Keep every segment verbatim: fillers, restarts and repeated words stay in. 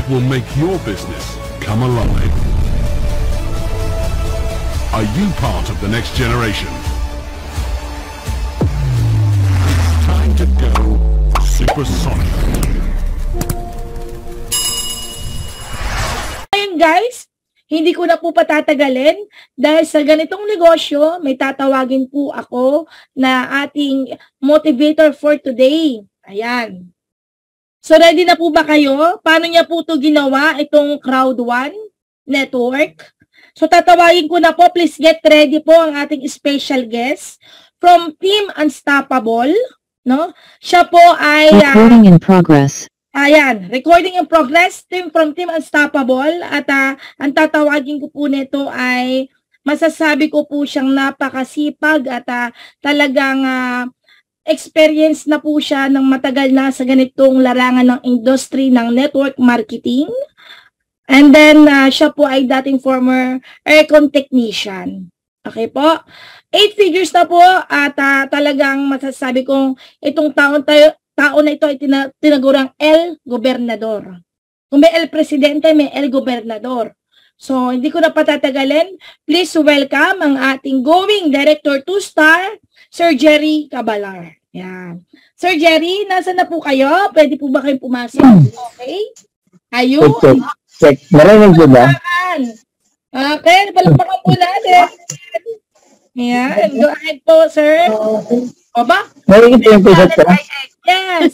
will make your business come alive. Are you part of the next generation? Time to go supersonic. Ayun guys, hindi ko na po patatagalin dahil sa ganitong negosyo, may tatawagin po ako na ating motivator for today. Ayan. So ready na po ba kayo? Paano niya po ito ginawa, itong Crowd One Network? So tatawagin ko na po, please get ready po ang ating special guest from Team Unstoppable. No? Siya po ay... Uh, recording in progress. Ayan, recording in progress, team from Team Unstoppable. At uh, ang tatawagin ko po nito ay masasabi ko po siyang napakasipag at uh, talagang... Uh, experience na po siya ng matagal na sa ganitong larangan ng industry ng network marketing. And then, uh, siya po ay dating former Aircon technician. Okay po? Eight figures na po at uh, talagang masasabi kong itong taon, tayo, taon na ito ay tina, tinagurang El Governador. Kung may El Presidente, may El Governador. So, hindi ko na patatagalin. Please welcome ang ating going Director two star, Sir Jerry Caballar. Yan. Sir Jerry, nasa na po kayo? Pwede po ba kayong pumasok? Okay? Ayun. Check, check. Marinig po ba? Okay, palakpakan po natin. Yan. Go ahead po, sir. O ba? Marinig po yung pisot ko? Yes.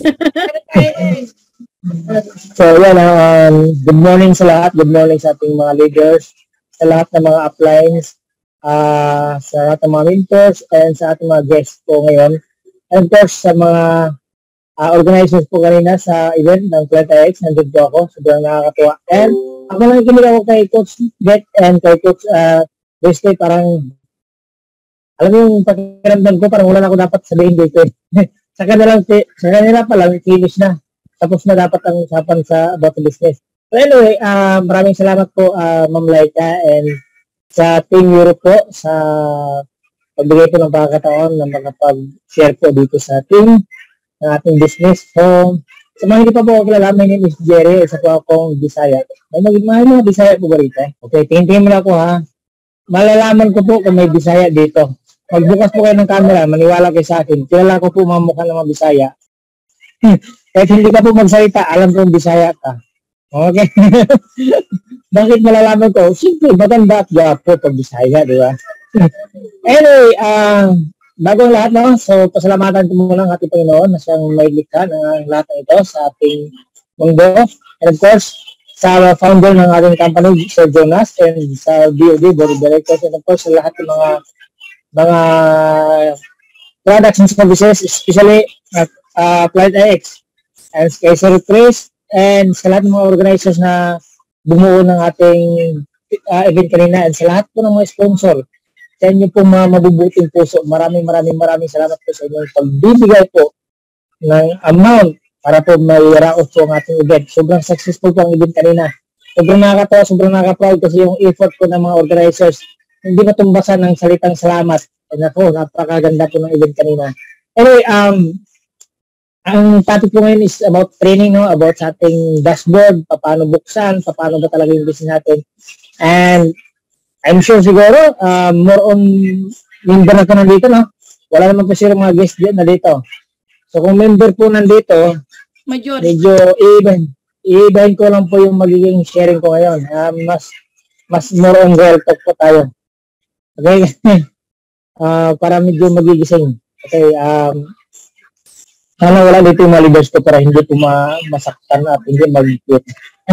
So, yan. Um, good morning sa lahat. Good morning sa ating mga leaders, sa lahat ng mga uplines, uh, sa lahat ng mga mentors, and sa ating mga guests po ngayon. And of course, sa mga uh, organizers po kanina sa event ng Plata X, nandun po ako. Sobrang nakakatuwa. And ako lang kinig ako kay Coach Beck and kay Coach uh, Wesley, parang alam mo yung pakiramdam ko, parang wala na ako dapat sabihin dito. sa kanila, sa kanila pa lang, finish na. Tapos na dapat ang usapan sa about the business. So anyway, uh, maraming salamat po uh, Ma'am Laika and sa Team Europe po sa pagbigay po ng pagkakataon na makapag-share po dito sa team ng ating business. So, sa mga hindi pa po kilala, my name is Jerry, isa po akong Bisaya. May mga, mga Bisaya po ba rito? Okay, tingin-tingin mo na ako ha. Malalaman ko po kung may Bisaya dito. Magbukas po kayo ng camera, maniwala kayo sa akin. Kilala ko po mga mukha ng mga Bisaya. Kahit hindi ka po magsalita, alam ko yung Bisaya ka. Okay? Bakit malalaman ko? Siyempre, maganda at gwapo pag Bisaya, di ba? Anyway, uh, bago ang lahat, no? So, pasalamatan ko muna ang ating Panginoon na siyang may likha ng lahat ng ito sa ating mundo. And of course, sa founder ng ating company, Sir Jonas, and sa B O D, Board of Directors, and of course, sa lahat ng mga mga products and services, especially at uh, Flight X, and kay Sir Chris, and sa lahat ng mga organizers na bumuo ng ating uh, event kanina, and sa lahat po ng mga sponsor, sa inyo po mga mabubuting puso, maraming maraming maraming salamat po sa inyong pagbibigay po ng amount para po may raos po ang ating event. Sobrang successful po ang event kanina. Sobrang nakakatawa, sobrang nakaka-proud kasi yung effort po ng mga organizers hindi matumbasan ng salitang salamat. And ako, napakaganda po ng event kanina. Anyway, um, ang topic po ngayon is about training, no? About sa ating dashboard, paano buksan, paano ba talaga yung business natin. And I'm sure siguro, uh, more on member na ito nandito, no? Wala naman po sila mga guest dyan na dito. So, kung member po nandito, majority. Medyo even. I-ibahin ko lang po yung magiging sharing ko ngayon. Uh, mas, mas more on real talk po tayo. Okay? uh, para medyo magigising. Okay, um, sana wala dito yung mga leaders ko para hindi po ma masaktan at hindi mag-quit.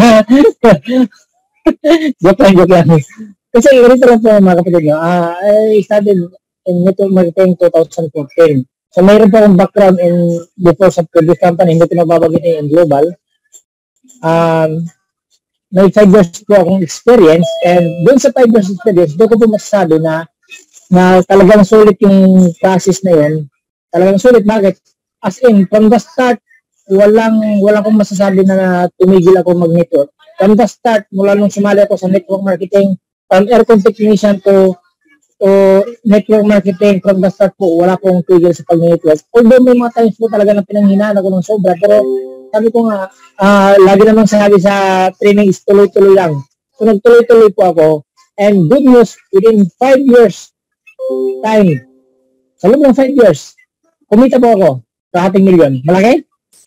Joke lang, joke lang. Kasi ganito lang po mga kapatid nyo, uh, I studied in network marketing twenty fourteen. So mayroon po akong background in before sa previous company, hindi ko nababagitin in global. Um, may five years po akong experience and doon sa five years experience, doon ko po masasabi na na talagang sulit yung process na yun. Talagang sulit. Bakit? As in, from the start, walang, walang kong masasabi na tumigil ako mag-network. From the start, mula nung sumali ako sa network marketing, from Aircon technician to, to network marketing, from the start po, wala pong tigil sa pag-network. Although may mga times po talaga na pinanghinaan ako ng sobra, pero Sabi ko nga, ah, lagi namang sabi sa training is tuloy-tuloy lang. So, nagtuloy-tuloy po ako. And good news, within five years time, sa loob ng five years, kumita po ako, kalahating milyon. Malaki?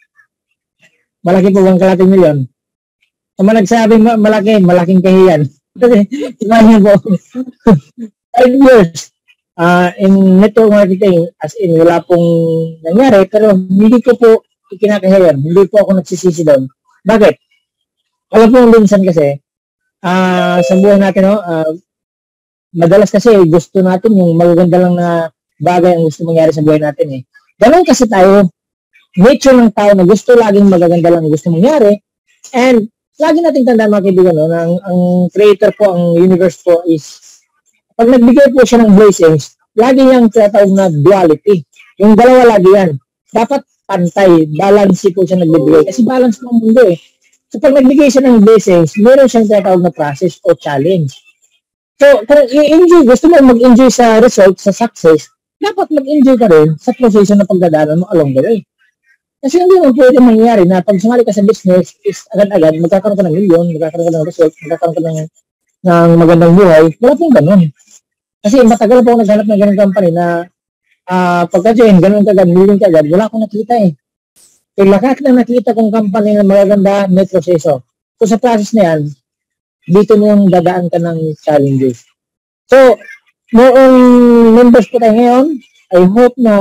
Malaki po bang kalahating milyon? Sa mga nagsabing ma- malaki, malaking kahiyan. Kasi, imahin po, five years uh, in network marketing, as in, wala pong nangyari, pero hindi ko po ikinakahiyan. Hindi po ako nagsisisi doon. Bakit? Alam po minsan kasi, uh, sa buhay natin, no, uh, madalas kasi gusto natin yung magaganda lang na bagay ang gusto mangyari sa buhay natin eh. Ganun kasi tayo, nature ng tao na gusto laging magaganda lang ang gusto mangyari, and lagi nating tandaan mga kaibigan, no, na ang, ang creator po, ang universe po is, pag nagbigay po siya ng blessings, lagi niyang tinatawag na duality. Yung dalawa lagi yan. Dapat pantay, balance po siya nagbibigay. Kasi balance po ang mundo eh. So pag nagbigay siya ng blessings, meron siyang tinatawag na process o challenge. So kung i-enjoy, gusto mo mag-enjoy sa result, sa success, dapat mag-enjoy ka rin sa proseso na pagdadaanan mo along the way. Kasi hindi mo pwede mangyari na pag sumali ka sa business, is agad-agad, magkakaroon ka ng milyon, magkakaroon ka ng result, magkakaroon ka ng, ng magandang buhay. Wala pong ganun. Kasi matagal po ako naghanap ng ganung company na uh, pagka-join, ganun kagad, million kagad, wala akong nakita eh. So lahat na nakita kong company na magaganda, may proseso. So sa process na yan, dito na yung dadaan ka ng challenges. So, noong members po tayo ngayon, I hope na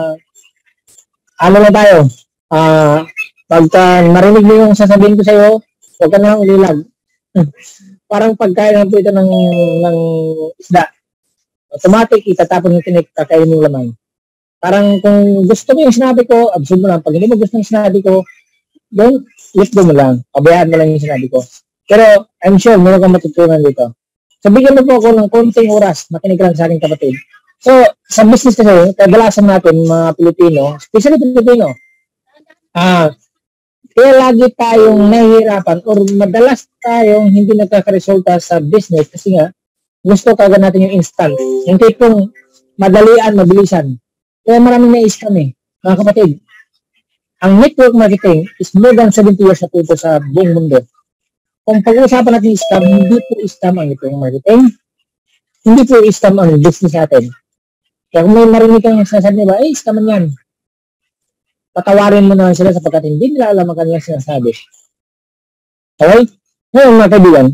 ano na tayo, ah, uh, pagka marinig mo yung sasabihin ko sa'yo, huwag ka na ulilag. Parang pagkain lang po ito ng, ng isda. Automatic, itatapon yung tinik, kakain yung laman. Parang kung gusto mo yung sinabi ko, absorb mo lang. Pag hindi mo gusto yung sinabi ko, then, let go mo lang. Pabayaan mo lang yung sinabi ko. Pero, I'm sure, meron kang matutunan dito. So, bigyan mo po ako ng konting oras, makinig lang sa aking kapatid. So, sa business kasi, kadalasan natin, mga Pilipino, especially Pilipino, ah, kaya lagi tayong nahihirapan or madalas tayong hindi nagkakaresulta sa business kasi nga, gusto kagad natin yung instant. Yung tipong madalian, mabilisan. Kaya maraming na-scam eh. Mga kapatid, ang network marketing is more than seventy years na po ito sa buong mundo. Kung pag-uusapan natin scam, hindi po scam ang network marketing. Hindi po scam ang business natin. Kaya kung may marinig kang sinasabi ba, eh, scaman yan. Patawarin mo na sila sapagkat hindi nila alam ang kanilang sinasabi. Okay? Ngayon mga kaibigan,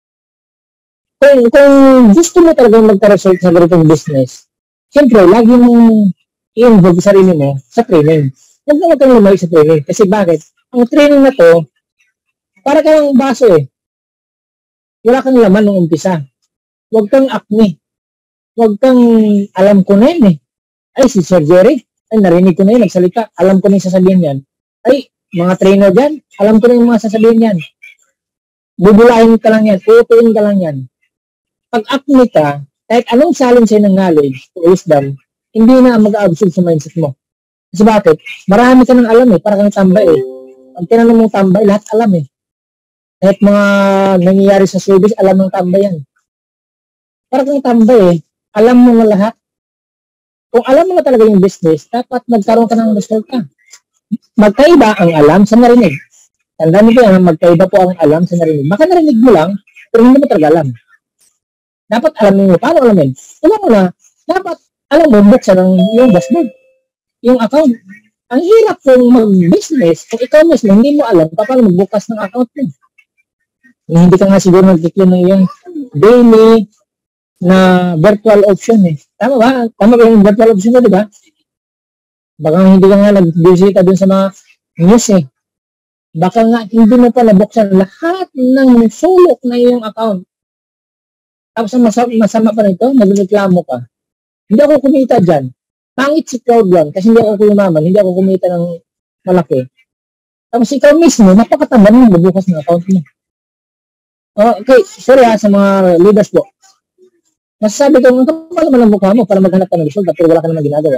kung, kung gusto mo talagang magka-result sa ganitong business, siyempre, lagi mong i-involve sarili mo sa training. Huwag na kang lumay sa training. Kasi bakit? Ang training na to, para kang baso eh. Wala kang laman nung umpisa. Huwag kang acne. Huwag kang alam ko na yun eh. Ay, si Sir Jerry, ay narinig ko na yun, nagsalita. Alam ko na yung sasabihin yan. Ay, mga trainer dyan, alam ko na yung mga sasabihin yan. Bubulahin ka lang yan, uutuin ka lang yan. Pag acne ka, kahit anong salin sa'yo ng knowledge o wisdom, hindi na mag-absorb sa mindset mo. Kasi bakit? Marami ka nang alam eh, para kang tambay eh. Pag tinanong mong tambay, lahat alam eh. Kahit mga nangyayari sa service, alam ng tambay yan. Para kang tambay eh, alam mo na lahat. Kung alam mo na talaga yung business, dapat magkaroon ka ng resulta. Magkaiba ang alam sa narinig. Tandaan mo po yan, magkaiba po ang alam sa narinig. Baka narinig mo lang, pero hindi mo talaga alam. Dapat alam mo, paano alamin? Alam mo na, dapat alam mo, buksan ang yung dashboard, yung account. Ang hirap kung mag-business, kung ikaw mismo, hindi mo alam, paano magbukas ng account mo. Hindi ka nga siguro nag-declare ng iyong daily na virtual option eh. Tama ba? Tama ba yung virtual option mo, di ba? Baka hindi ka nga nag-visita dun sa mga news eh. Baka nga hindi mo pa nabuksan lahat ng sulok na iyong account. Tapos ang masama, masama pa nito, nagreklamo ka. Hindi ako kumita dyan. Pangit si crowd lang kasi hindi ako kumaman, hindi ako kumita ng malaki. Tapos ikaw mismo, napakatama mo magbukas ng account mo. Okay, sorry ha, sa mga leaders po. Masasabi ko, ang kapal naman ang mukha mo para maghanap ka ng result pero wala ka naman ginagawa.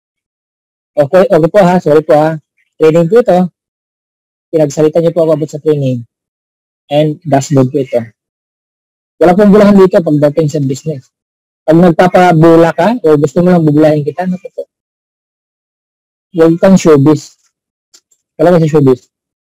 Okay, okay po ha, sorry po ha. Training po ito. Pinagsalita niyo po ako about sa training. And dashboard po ito. Wala pong bulahan dito pagdating sa business. Pag nagpapabula ka o gusto mo lang bubulahin kita, naku po. Huwag kang showbiz. Wala ka sa showbiz.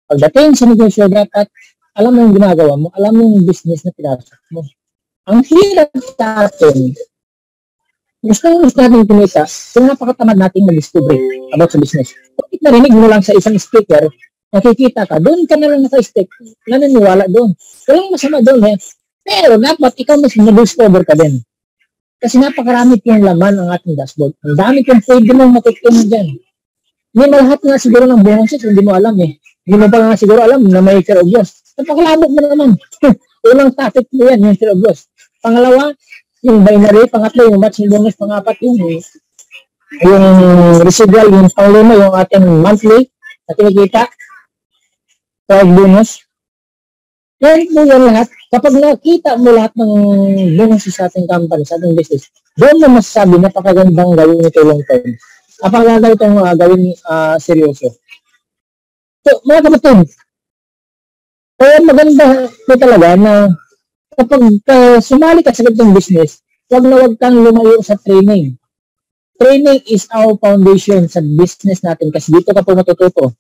Pagdating sa negosyo, dapat alam mo yung ginagawa mo, alam mo yung business na pinasok mo. Ang hirap sa atin, gusto mo gusto natin kumita, kung napakatamad natin mag-discover about sa business. Kung narinig mo lang sa isang speaker, nakikita ka, doon ka na lang naka-stick, naniniwala doon. Walang masama doon eh. Pero dapat ikaw mas mag-discover ka din. Kasi napakarami yung laman ang ating dashboard. Ang dami kong pwede mong matutunan dyan. Hindi malahat nga siguro ng bonuses, hindi mo alam eh. Hindi mo pa nga siguro alam na may share of loss. Napakalabok mo naman. Unang topic mo yan, yung share of loss. Pangalawa, yung binary. Pangatlo, yung matching bonus. Pangapat, yung yung residual, yung panglima, yung ating monthly na kinikita. Five bonus. Yan mo yan lahat. Kapag nakita mo lahat ng bonuses sa ating company, sa ating business, doon mo masasabi napakagandang gawin ito long term. Napakaganda itong uh, gawin uh, seryoso. So, mga kapatid, kaya maganda ito talaga na kapag uh, sumali ka sa ganitong business, wag na wag kang lumayo sa training. Training is our foundation sa business natin kasi dito ka po matututo.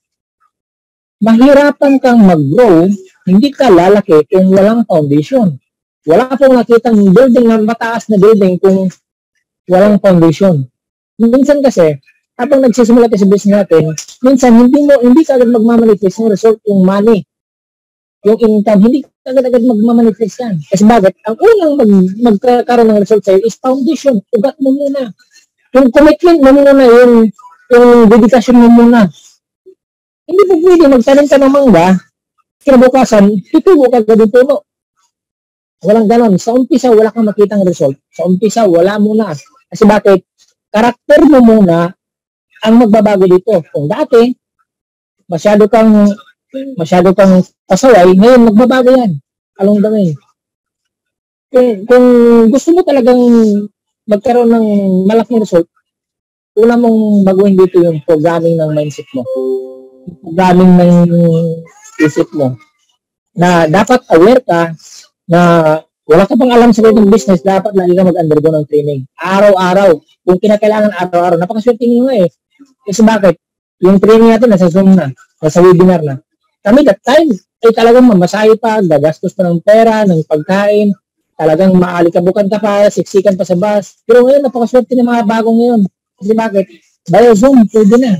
Mahirapan kang mag-grow, hindi ka lalaki kung walang foundation. Wala pong nakitang building na mataas na building kung walang foundation. Minsan kasi, habang nagsisimula tayo sa business natin, minsan hindi mo hindi ka agad magmamanifest yung result, yung money, yung income, hindi ka agad-agad magmamanifest yan. Kasi bakit? Ang unang mag, magkakaroon ng result sa'yo is foundation. Ugat mo muna. Yung commitment mo muna, yung, yung dedication mo muna. Hindi po pwede magtanim ka ng mangga, kinabukasan, tutubo ka agad yung puno. Walang ganon. Sa umpisa, wala kang makitang result. Sa umpisa, wala muna. Kasi bakit? Karakter mo muna ang magbabago dito. Kung dati, masyado kang masyado kang pasaway, ngayon magbabago yan. Along the way. Kung, kung gusto mo talagang magkaroon ng malaking result, una mong baguhin dito yung programming ng mindset mo. Yung programming ng isip mo. Na dapat aware ka na wala ka pang alam sa ganitong business, dapat lagi ka mag-undergo ng training. Araw-araw. Kung kinakailangan araw-araw, napakaswerte nyo eh. Kasi bakit? Yung training natin nasa Zoom na, nasa webinar na. Kami that time, ay talagang mamasahe pa, gagastos pa ng pera, ng pagkain, talagang maalikabukan ka pa, siksikan pa sa bus. Pero ngayon, napakaswerte ng mga bagong ngayon. Kasi bakit? Via Zoom, pwede na.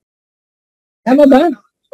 Tama ba?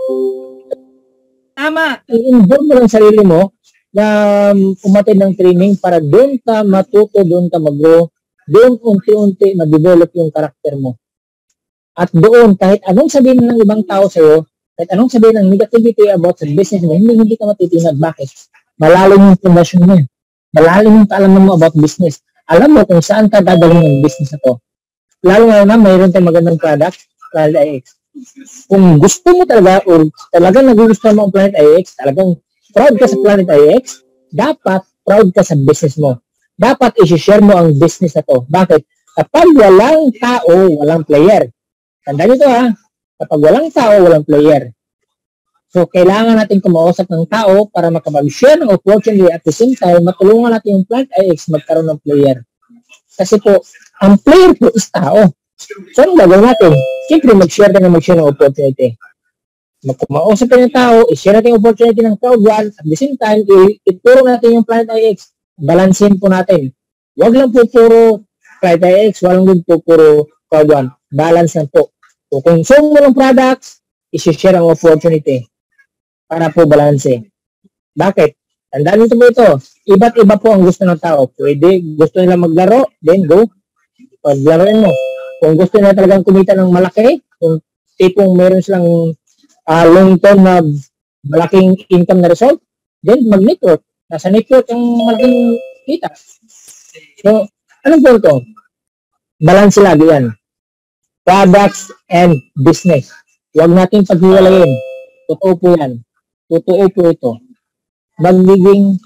Tama. I-involve mo lang sarili mo na umatid ng training para doon ka matuto, doon ka mag-grow, doon unti-unti ma-develop yung karakter mo. At doon, kahit anong sabihin ng ibang tao sa'yo, kahit anong sabihin ng negativity about sa business mo, hindi, hindi ka matitinag. Bakit? Malalim yung pundasyon mo. Malalim yung kaalaman mo about business. Alam mo kung saan ka dadalhin ng business na to. Lalo nga na, mayroon tayong magandang product, Planet I X. Kung gusto mo talaga, or talagang nagugustuhan mo ang Planet I X, talagang proud ka sa Planet I X, dapat proud ka sa business mo. Dapat isi-share mo ang business na to. Bakit? Kapag walang tao, walang player. Tandaan nyo to ha, kapag walang tao, walang player. So, kailangan natin kumausap ng tao para makapag-share ng opportunity at the same time, matulungan natin yung Planet I X magkaroon ng player. Kasi po, ang player po is tao. So, anong gagawin natin? Siyempre, mag-share ka na mag-share ng opportunity. Magkumausap ka ng tao, i-share natin yung opportunity ng crowd one, at the same time, ituro natin yung Planet I X. Balansin po natin. Huwag lang po puro Planet I X, walang din po puro crowd one. Balance lang po. So, kung gusto mo ng products, isi-share ang opportunity para po balanse. Bakit? Tandaan nito po ito. Iba't iba po ang gusto ng tao. Pwede, gusto nila maglaro, then go. Paglaruin mo. Kung gusto nila talagang kumita ng malaki, kung tipong meron silang uh, long-term na malaking income na result, then mag-network. Nasa network ang malaking kita. So, anong po ito? Balance lagi yan. Products and business. Huwag natin paghiwalayin. Totoo po yan. Totoo po ito. Magiging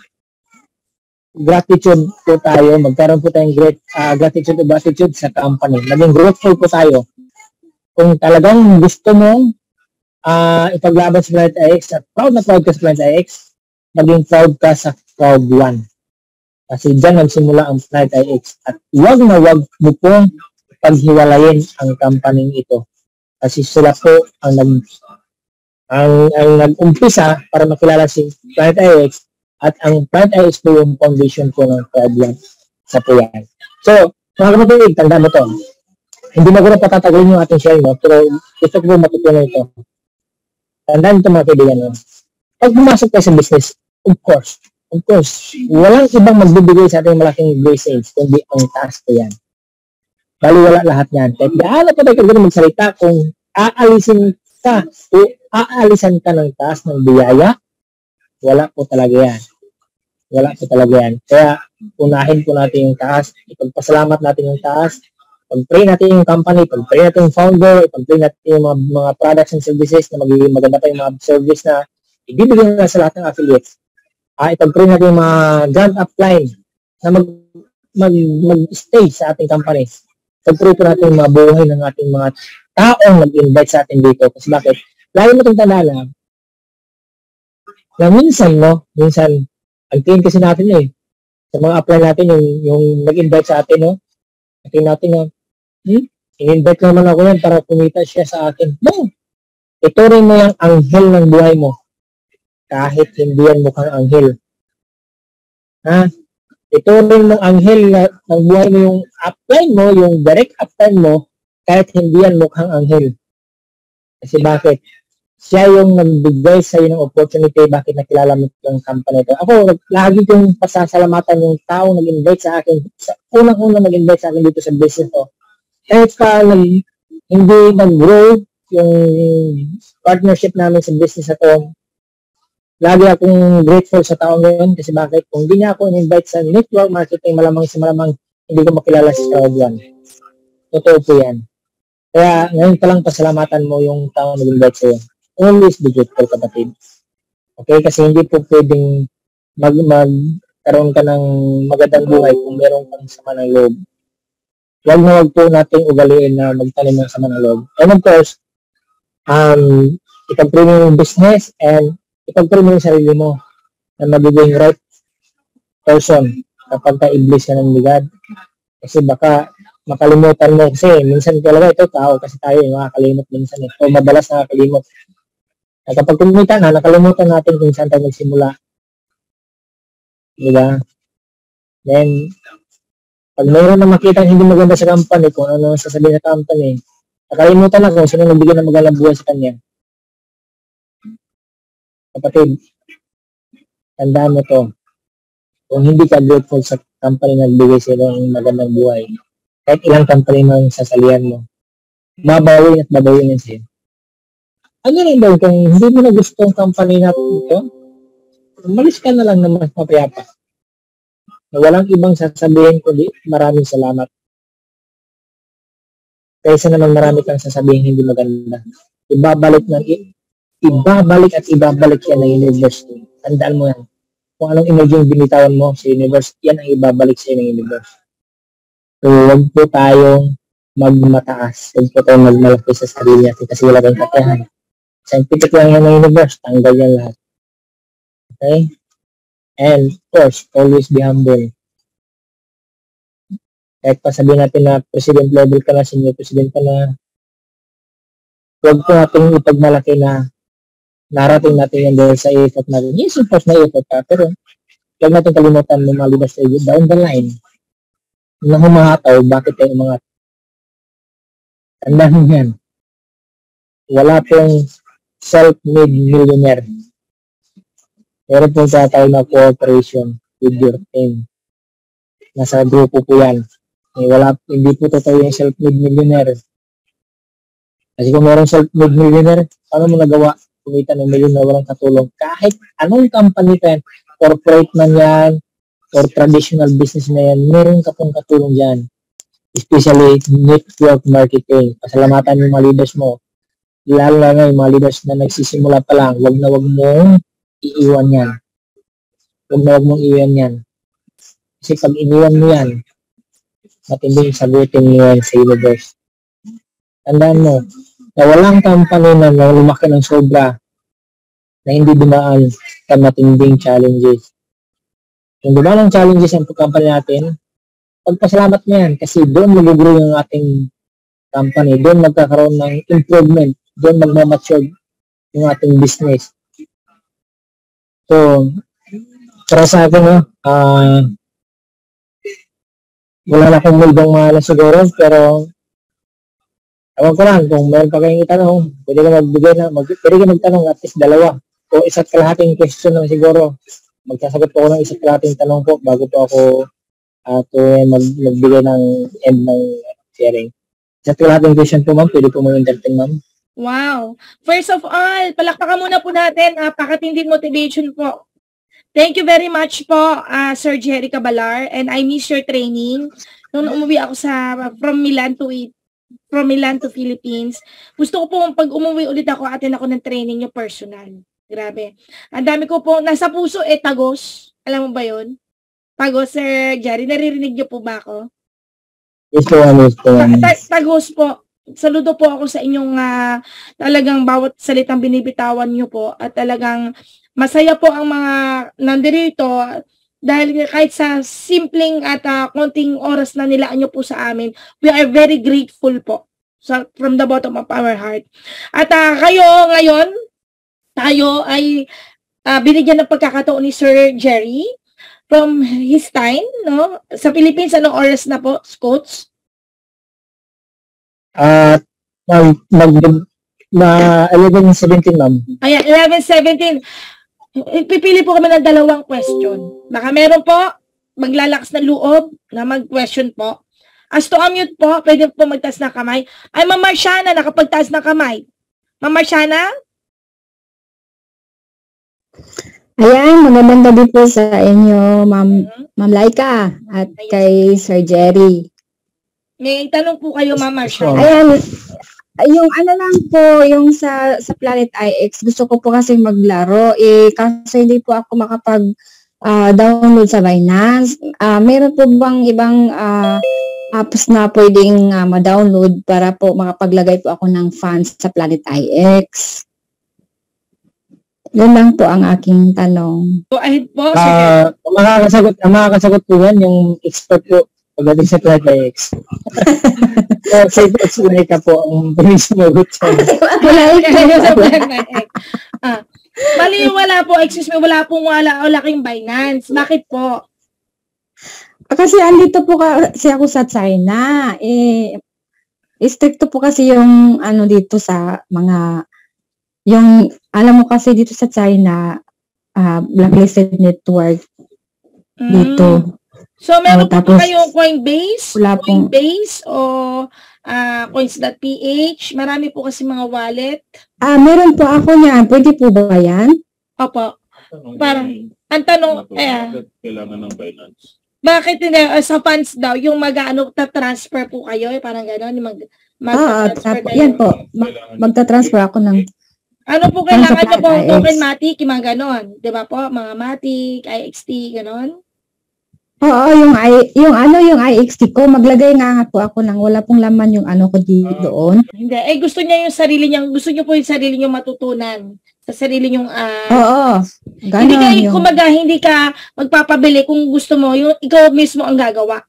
gratitude po tayo. Magkaroon po tayong great, uh, gratitude o gratitude sa company. Maging grateful po tayo. Kung talagang gusto mong uh, ipaglaban sa Planet I X at proud na proud ka sa Planet I X, maging proud ka sa crowd one. Kasi dyan nagsimula ang Planet I X. At huwag na huwag mo pong paghiwalayin ang company ito. Kasi sila po ang nag Ang, ang nag-umpisa para makilala si Planet I X at ang Planet I X po yung foundation po ng problem sa po yan. So, mga kapatid, tanda mo to. Hindi na ko na patatagalin yung ating share, no? Pero gusto ko po matutunan ito. Tandaan ito mga kaibigan, no? Pag pumasok tayo sa business, of course, of course, walang ibang magbibigay sa ating malaking blessings, kundi ang taas ko yan. Bali wala lahat yan. Kahit gaano pa tayo kagano magsalita kung aalisin ka o aalisan ka ng taas ng biyaya, wala po talaga yan. Wala po talaga yan. Kaya unahin po natin yung taas, ipagpasalamat natin yung taas, pag-pray natin yung company, pag-pray natin yung founder, pag-pray natin yung mga, mga products and services na magiging maganda pa yung mga service na ibibigay na sa lahat ng affiliates. Ah, ipag-pray natin yung mga grant upline na mag, mag, mag-stay sa ating company. Pag-pray po natin yung mga buhay ng ating mga taong nag-invite sa atin dito. Kasi bakit? Lagi mo itong tandaan na minsan, no? Minsan, ang tingin kasi natin eh, sa mga apply natin, yung, yung nag-invite sa atin, no? Tingin natin na, hmm? In-invite naman ako yan para kumita siya sa akin. No! Ito rin mo yung anghel ng buhay mo. Kahit hindi yan mukhang anghel. Ha? Ito rin mo anghel na, ng buhay mo, yung upline mo, yung direct upline mo, kahit hindi yan mukhang anghel. Kasi bakit? Siya yung nagbigay sa iyo ng opportunity, bakit nakilala mo yung company ito. Ako, lagi kong pasasalamatan yung tao nag-invite sa akin, sa unang-unang nag-invite sa akin dito sa business to. Kahit pa nag, hindi nag-grow yung partnership namin sa business na to, lagi akong grateful sa tao ngayon kasi bakit? Kung hindi niya ako in-invite sa network marketing, malamang sa malamang hindi ko makilala si Star One. Totoo po yan. Kaya ngayon pa lang pasalamatan mo yung tao nag-invite sa iyo. Always be grateful, kapatid. Okay? Kasi hindi po pwedeng mag, magkaroon ka ng magandang buhay kung meron kang sama ng loob. Huwag na huwag po nating ugaliin na magtanim ng sama ng loob. And of course, um, ipag-pray mo yung business and ipag-pray mo yung sarili mo na magiging right person kapag ka-iblis ka ng God. Kasi baka makalimutan mo. Kasi minsan talaga ito tao kasi tayo yung makakalimot minsan. Eh. O madalas nakakalimot. At kapag kumita na, nakalimutan natin kung saan tayo nagsimula. Diba? Then, pag mayroon na makita hindi maganda sa company, kung ano sasabihin sa company, nakalimutan na kung sino nagbigyan ng magandang buhay sa kanya. Kapatid, tandaan mo to. Kung hindi ka grateful sa company na nagbigay sa iyo ng magandang buhay, kahit ilang company man sasalihan mo, babawin at babawin yan sa'yo. Ano rin daw, kung hindi mo na gusto ang company natin ito, umalis ka na lang na mas mapayapa. Na walang ibang sasabihin kundi maraming salamat. Kaysa naman marami kang sasabihin hindi maganda. Ibabalik ng ibabalik at ibabalik yan ng universe. Tandaan mo yan. Kung anong energy yung binitawan mo sa universe, yan ang ibabalik sa ng universe. So, huwag po tayong magmataas. Huwag po tayong magmalaki sa sarili natin kasi wala tayong katayahan. Scientific lang yan ng universe. Tanggal yan lahat. Okay? And, of course, always be humble. Kahit pa sabihin natin na president level ka na, senior president ka na, huwag po natin ipagmalaki na narating natin yan dahil sa effort natin. Yes, of course, na effort ka. Pero, huwag natin kalimutan ng mga leaders tayo down the line na humahataw, bakit tayo umangat. Tandaan mo yan. Wala pong self-made millionaire. Meron pong tatawag na cooperation with your team. Nasa grupo po yan. Eh, wala, hindi po totoo yung self-made millionaire. Kasi kung meron self-made millionaire, paano mo nagawa? Kumita ng milyon na walang katulong. Kahit anong company pa yan, corporate man yan, or traditional business na yan, meron ka pong katulong dyan. Especially network marketing. Pasalamatan yung mga leaders mo. Lalo na yung mga leaders na nagsisimula pa lang, wag na wag mong iiwan yan. Wag na wag mong iiwan yan. Kasi pag iniwan mo yan, matinding sagutin mo yan sa universe. Tandaan mo, na walang company na lumaki ng sobra na hindi dumaan sa matinding challenges. Kung dumaan ng challenges ang company natin, pagpasalamat mo yan kasi doon mag-grow yung ating company, doon magkakaroon ng improvement, doon magmamature yung ating business. So, para sa akin, no, uh, wala na akong muldong mahal siguro, pero ewan ko lang, kung meron pa kayong itanong, pwede ka magbigay na, mag, pwede ka magtanong at least dalawa. O isa't kalahating question lang siguro. Magsasagot po ako ng isa't kalahating tanong po bago po ako at uh, mag, magbigay ng end ng sharing. Isa't kalahating question po, ma'am. Pwede po mag-entertain, ma'am. Wow. First of all, palakpakan muna po natin, uh, pakatinding motivation po. Thank you very much po, uh, Sir Jerry Caballar, and I miss your training. Nung umuwi ako sa, from Milan to it, from Milan to Philippines, gusto ko po pag umuwi ulit ako, attend ako ng training nyo personal. Grabe. Ang dami ko po, nasa puso eh, Tagos. Alam mo ba yun? Tagos, Sir Jerry, naririnig nyo po ba ako? Yes po, yes po. Tagos po. Saludo po ako sa inyong uh, talagang bawat salitang binibitawan nyo po at talagang masaya po ang mga nandirito dahil kahit sa simpleng at uh, konting oras na nilaan nyo po sa amin, we are very grateful po so, from the bottom of our heart. At uh, kayo ngayon, tayo ay uh, binigyan ng pagkakataon ni Sir Jerry from his time, no? Sa Philippines, anong oras na po, Coach? At uh, mag, na eleven seventeen, ma'am. Ayan, eleven seventeen. Pipili po kami ng dalawang question. Baka meron po, maglalakas ng loob na mag-question po. As to unmute po, pwede po magtaas ng kamay. Ay, Ma'am Marciana, nakapagtaas ng kamay. Ma'am Marciana? Ayan, magandang gabi po sa inyo, Ma'am Ma'am Laika at kay Sir Jerry. May tanong po kayo, Ma'am Marciana. Ayan, yung ano lang po, yung sa sa Planet I X, gusto ko po kasi maglaro. Eh, kasi hindi po ako makapag uh, download sa Binance. Uh, meron po bang ibang uh, apps na pwedeng uh, ma-download para po makapaglagay po ako ng funds sa Planet I X? Yun lang po ang aking tanong. Go ahead po. Uh, makakasagot, makakasagot po yan yung expert po pagdating sa Planet I X. Kasi po sila ka po ang pinisumagot siya. Wala kayo sa Planet I X. Ah, mali wala po, excuse me, wala pong wala, wala kayong Binance. Bakit po? Kasi andito po kasi ako sa China. Eh, stricto po kasi yung ano dito sa mga yung, alam mo kasi dito sa China, uh, blacklisted network dito. Mm. So, meron oh, po tapos, po kayong Coinbase? Wala pong, Coinbase o uh, coins dot p h? Marami po kasi mga wallet. Ah, meron po ako niyan. Pwede po ba yan? Opo. Parang, ang tanong, eh, kailangan ng Binance. Bakit hindi, uh, sa funds daw, yung mag-ano, ta-transfer po kayo, eh, parang gano'n, mag, ah, mag-transfer ah, yan po. Mag, magta-transfer ako ng ano po kailangan nyo po token Matic, yung mga ganon. Di ba po? Mga Matic, I X T, ganon. Oo, yung, I, yung ano, yung I X T ko, maglagay nga nga po ako ng wala pong laman yung ano ko dito doon. Hindi. Eh, gusto niya yung sarili niya, gusto niyo po yung sarili niyo matutunan. Sa sarili niyong, uh, oo, ganon. Hindi ka, yung, kumbaga, hindi ka magpapabili kung gusto mo, yung ikaw mismo ang gagawa.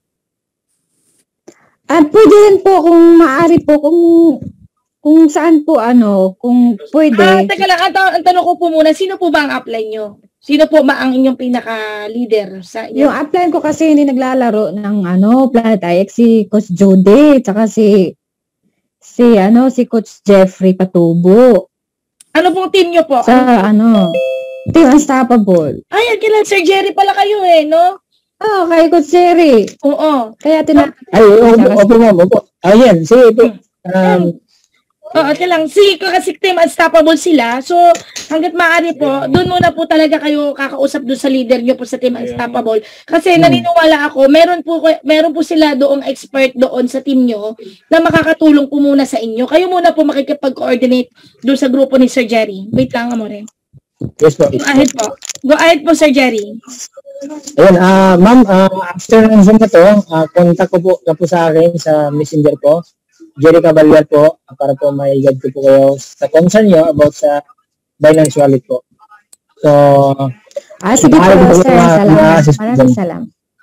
Ah, pwede rin po kung maaari po, kung kung saan po ano, kung pwede. Ah, teka lang, ang, ang tanong ko po muna, sino po ba ang apply nyo? Sino po ba ang inyong pinaka-leader sa inyo? Yung apply ko kasi hindi naglalaro ng ano, Planet I X, si Coach Jody, tsaka si si ano, si Coach Jeffrey Patubo. Ano pong team nyo po? Sa ano, Team Unstoppable. Ay, kailan Sir Jerry pala kayo eh, no? Oh, kay Coach Jerry. Oo. Kaya tinatawag. Ay, opo, opo, ma'am, opo. Ayan, sige po. Um, Oo, okay lang. Si kasi Team Unstoppable sila. So, hanggat maaari po, doon muna po talaga kayo kakausap doon sa leader nyo po sa Team Unstoppable. Kasi naniniwala ako, meron po, meron po sila doong expert doon sa team nyo na makakatulong po muna sa inyo. Kayo muna po makikipag-coordinate doon sa grupo ni Sir Jerry. Wait lang, amore. yes po. Go ahead po. Go ahead po, Sir Jerry. Ayan, ah, ma'am, uh, after ng Zoom na to, uh, contact ko po na po sa akin sa messenger po. Jerry Caballar po, para po mai-guide ko po kayo sa concern nyo about sa Binance Wallet po. So, ah, sige po, sir. Salamat. Maraming salamat.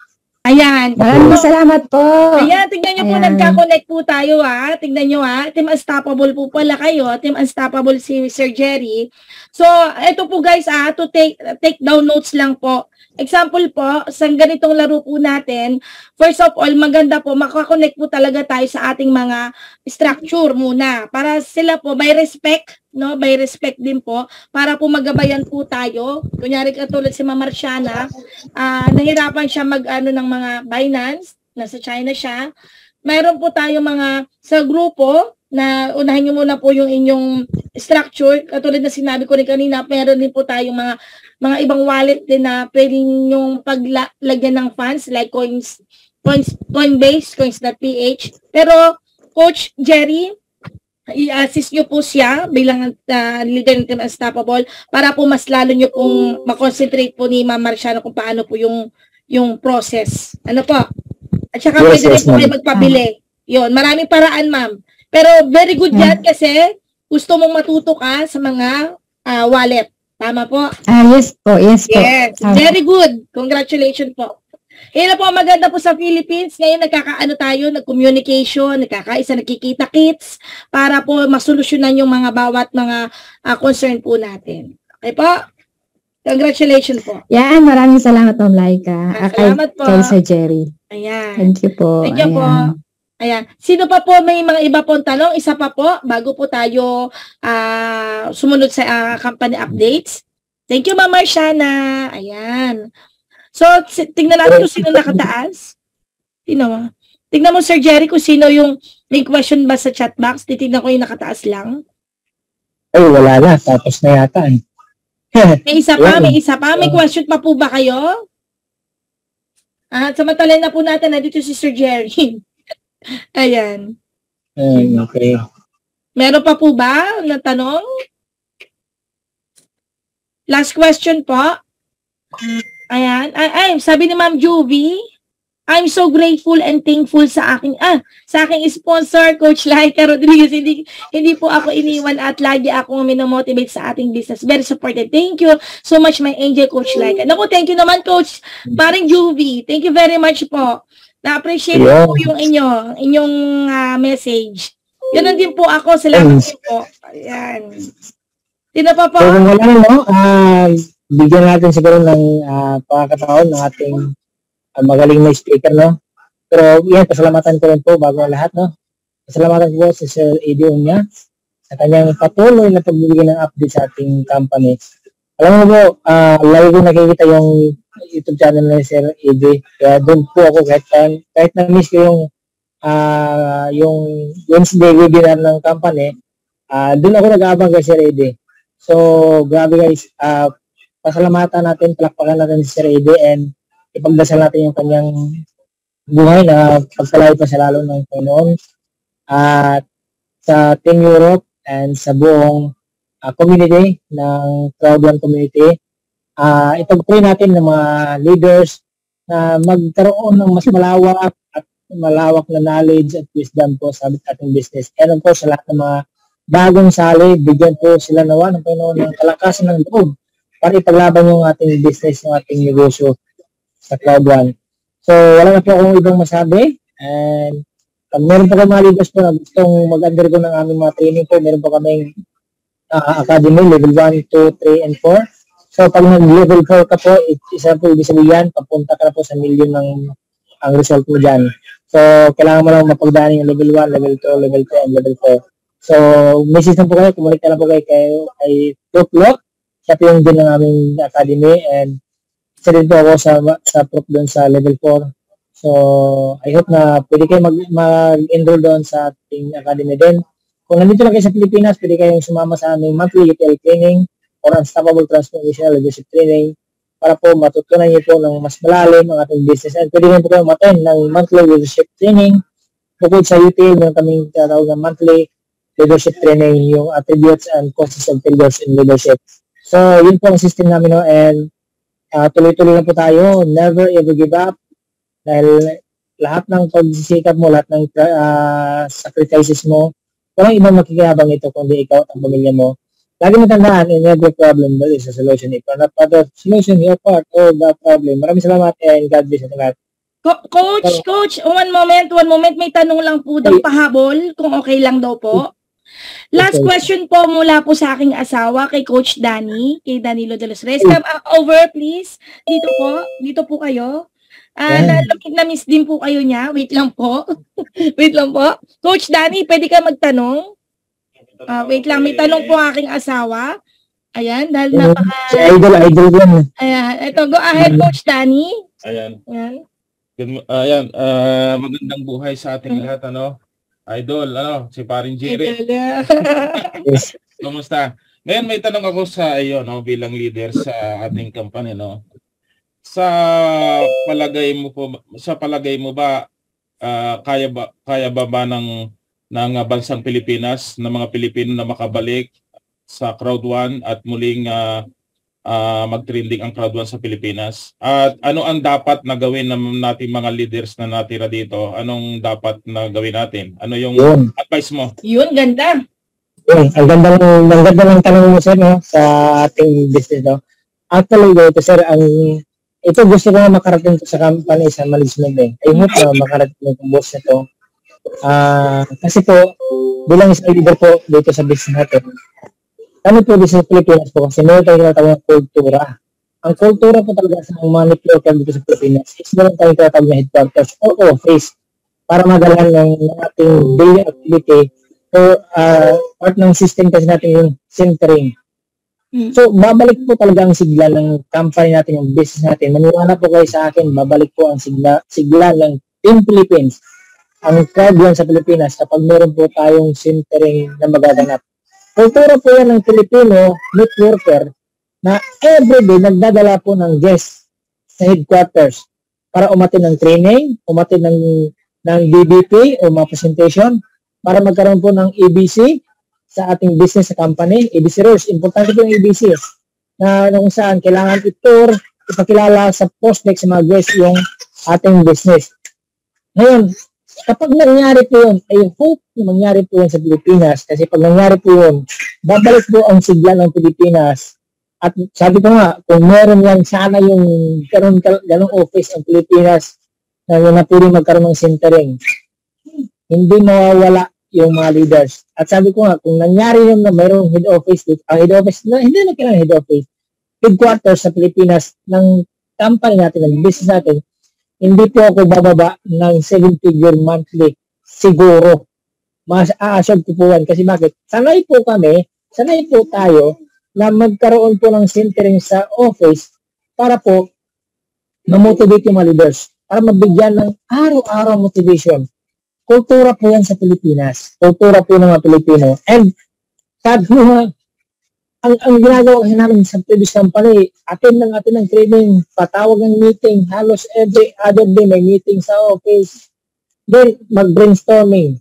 Ayan. Maraming salamat po. Ayan, tignan nyo po, Ayan. nagka-connect po tayo ha. Tignan nyo ha. Team Unstoppable po pala kayo. Team Unstoppable si Sir Jerry. So, ito po guys ah, to take take down notes lang po. Example po, sa ganitong laro po natin, first of all, maganda po, makakonect po talaga tayo sa ating mga structure muna. Para sila po, may respect, no? May respect din po, para po magabayan po tayo. Kunyari katulad si Ma'am Marciana, uh, nahirapan siya mag-ano ng mga Binance, nasa China siya. Mayroon po tayo mga sa grupo, na unahin nyo muna po yung inyong structure. Katulad na sinabi ko rin kanina, meron din po tayong mga mga ibang wallet din na pwedeng yung paglagyan ng funds like coins, coins Coinbase, coins.ph. Pero Coach Jerry, i-assist nyo po siya bilang uh, leader ng Team Unstoppable para po mas lalo nyo pong makonsentrate po ni Ma'am Marciano kung paano po yung yung process. Ano po? At saka Yes, pwede rin yes, po ma'am. kayo magpabili. Yun, maraming paraan ma'am. Pero very good yan kasi gusto mong matuto ka sa mga uh, wallet. Tama po? Ah, yes po, yes po. Yes, very good. Congratulations po. Yan na po ang maganda po sa Philippines. Ngayon nagkakaano tayo, nag-communication, nagkakaisa, nagkikita-kits para po masolusyonan yung mga bawat mga uh, concern po natin. Okay po? Congratulations po. Yan, maraming salamat Ma'am Laika. Ah, salamat po. Kay Sir Jerry. Ayan. Thank you po. Thank you Ayan. po. Ayan. Sino pa po may mga iba pong tanong? Isa pa po bago po tayo uh, sumunod sa uh, company updates. Thank you, Ma'am Marciana. Ayan. So, tingnan natin kung sino nakataas. Tingnan mo. Tingnan mo, Sir Jerry, kung sino yung may question ba sa chat box. Titignan ko yung nakataas lang. Ay, wala na. Tapos na yata eh. May isa pa, may isa pa. May question pa po ba kayo? At samantalay na po natin na dito si Sir Jerry. Ayan. Um, okay. Meron pa po ba na tanong? Last question po. Ayan. Ay, ay sabi ni Ma'am Juvie, I'm so grateful and thankful sa aking, ah, sa aking sponsor, Coach Laika Rodriguez. Hindi, hindi po ako iniwan at lagi akong minomotivate sa ating business. Very supported. Thank you so much, my angel, Coach Laika. Naku, thank you naman, Coach Paring Juvie. Thank you very much po. Na-appreciate Yeah. po yung inyo, inyong uh, message. Ganun din po ako. Salamat din po. Ayan. Sino pa po? So, kung wala no, uh, bigyan natin siguro ng uh, pagkakataon ng ating uh, magaling na speaker, no? Pero yan, pasalamatan ko rin po bago ang lahat, no? Pasalamatan ko si Sir Eddie Unya sa kanyang patuloy na pagbibigay ng update sa ating company. Alam mo po, uh, lagi ko nakikita yung YouTube channel ni Sir Eddie. Kaya doon po ako kahit, kahit na-miss ko yung uh, yung Wednesday webinar ng company, uh, doon ako nag-aabang kay Sir Eddie. So, grabe guys, uh, pasalamatan natin, palakpakan natin si Sir Eddie and ipagdasal natin yung kanyang buhay na pagpalayo pa sa lalo ng Panginoon. At uh, sa Team Europe and sa buong uh, community ng Crowd One Community, uh, ipag-pray natin ng mga leaders na magkaroon ng mas malawak at malawak na knowledge at wisdom po sa ating business. And of course, sa lahat ng mga bagong sali, bigyan po sila nawa ng Panginoon ng kalakasan ng loob para ipaglaban yung ating business, yung ating negosyo sa Cloud One. So, wala na po akong ibang masabi. And pag meron pa kayo mga leaders po na gustong mag-undergo ng aming mga training po, meron po kaming uh, academy, level one, two, three, and four. So, pag nag-level four ka po, isa po ibig sabihin, papunta ka na po sa million ng ang result mo dyan. So, kailangan mo lang mapagdaan yung level one, level two, level three, and level four. So, message na po kayo, kumunik na lang po kayo kay, kay Tuklok. Siya po yung din ng aming academy and isa din po ako sa, sa prop doon sa level four. So, I hope na pwede kayo mag- mag-enroll doon sa ating academy din. Kung nandito lang kayo sa Pilipinas, pwede kayong sumama sa aming monthly U T L training or Unstoppable Transformational Leadership Training para po matutunan niyo po ng mas malalim ang ating business. And pwede rin po kayo ma-attend ng monthly leadership training. Bukod sa U T L, meron kaming tinatawag ng monthly leadership training, yung attributes and causes of failures in leadership. So, yun po ang system namin, no? And uh, tuloy-tuloy lang po tayo. Never ever give up. Dahil lahat ng pagsisikap mo, lahat ng uh, sacrifices mo, walang ibang makikiyabang ito kundi ikaw at ang pamilya mo. Lagi mo tandaan, in every problem, there is a solution. If you're not part of the solution, you're part of the problem. Maraming salamat and God bless sa lahat. Co- coach, coach, one moment, one moment. May tanong lang po daw pahabol, kung okay lang daw po. Last question po mula po sa aking asawa, kay Coach Danny, kay Danilo de los Reyes. Come uh, over, please. Dito po, dito po kayo. Ah, uh, na-miss din po kayo niya. Wait lang po. Wait lang po. Coach Danny, pwede ka magtanong? Uh, wait lang, may tanong po aking asawa. Ayan, dahil napaka... Si idol, idol yan. Ayan, ito, go ahead, Coach Danny. Ayan. Ayan. Good, ayan, uh, magandang buhay sa ating lahat, ano? Idol, ano, si Paring Jerry. Yes. Kumusta? Ngayon may tanong ako sa iyo, no, bilang leader sa ating company, no. Sa palagay mo po, sa palagay mo ba uh, kaya ba kaya ba ba ng ng bansang Pilipinas, ng mga Pilipino na makabalik sa Crowd One at muling uh, uh, mag-trending ang Crowd One sa Pilipinas? At ano ang dapat na gawin ng nating mga leaders na natira dito? Anong dapat na gawin natin? Ano yung yun. Advice mo? Yun, ganda. Yun, ang ganda ng, ang ganda ng tanong mo, sir, no, sa ating business, no. Actually, ito, sir, ang ito gusto ko na makarating to sa company, sa management, eh. I hope na makarating yung boss na to. Uh, kasi po, bilang isang leader po dito sa business natin, kami po dito sa Pilipinas po, kasi meron tayong tinatawag na kultura. Ang kultura po talaga sa mga networker dito sa Pilipinas is meron tayong tinatawag na headquarters o office para magalan ng ating daily activity o uh, part ng system kasi natin yung centering. Hmm. So, babalik po talaga ang sigla ng company natin, yung business natin. Maniwala po kayo sa akin, babalik po ang sigla, sigla ng Team Philippines, ang crowd yan sa Pilipinas kapag meron po tayong centering na magaganap. Kultura po yan ng Filipino networker na everyday nagdadala po ng guest sa headquarters para umatin ng training, umatin ng, ng D B P o mga presentation, para magkaroon po ng A B C sa ating business sa company. A B C rules, importante po yung A B C na kung saan kailangan i-tour, ipakilala sa prospect sa mga guests yung ating business. Ngayon, kapag nangyari po yun, I hope na mangyari po yun sa Pilipinas, kasi pag nangyari po yun, babalik po ang sigla ng Pilipinas. At sabi ko nga, kung meron yan, sana yung ganun, ganung office ang Pilipinas na yun na pwede magkaroon ng centering. Hindi mawawala yung mga leaders. At sabi ko nga, kung nangyari yun na mayroong head office, ang head office, na, hindi na kailangan head office, headquarters sa Pilipinas ng company natin, ng business natin, hindi po ako bababa ng seven-figure monthly. Siguro. Mas a-assure ko po yan. Kasi bakit? Sanay po kami, sanay po tayo na magkaroon po ng centering sa office para po ma-motivate yung mga leaders. Para mabigyan ng araw-araw motivation. Kultura po yan sa Pilipinas. Kultura po ng mga Pilipino. And sabi mo, ang, ang ginagawa kasi namin sa previous company, atin ng atin ng training, patawag ng meeting, halos every other day may meeting sa office. Then, mag-brainstorming.